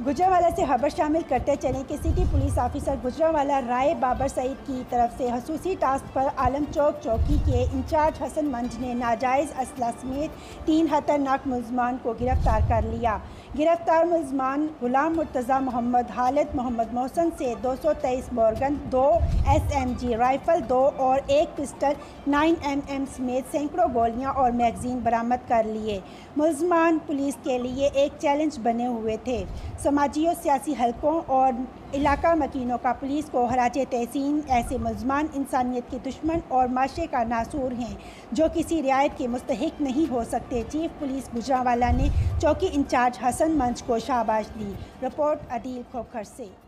गुजरांवाला से खबर शामिल करते चलें कि city police officer Gujranwala Rai Babar Saeed की तरफ से खसूसी टास्क पर आलम चौक चौकी के इंचार्ज हसन मंज ने नाजायज़ असला समेत 3 खतरनाक मुलजमान को गिरफ्तार कर लिया। गिरफ्तार मुलजमान गुलाम मुर्तज़ा मोहम्मद, हालिद मोहम्मद मोहसन से 223 मॉर्गन, 2 SMG राइफल, 2 और 1 पिस्टल 9mm समेत सैकड़ों गोलियां और मैगजीन बरामद कर लिए। मुलजमान पुलिस के लिए एक चैलेंज बने हुए थे। समाजी और सियासी हलकों और इलाका मकीनों का पुलिस को खराजे तहसीन। ऐसे मुलजमान इंसानियत के दुश्मन और माशरे का नासूर हैं जो किसी रियायत के मुस्तहिक नहीं हो सकते। चीफ पुलिस गुजरांवाला ने चौकी इंचार्ज हसन मंज को शाबाश दी। रिपोर्ट अदील खोखर से।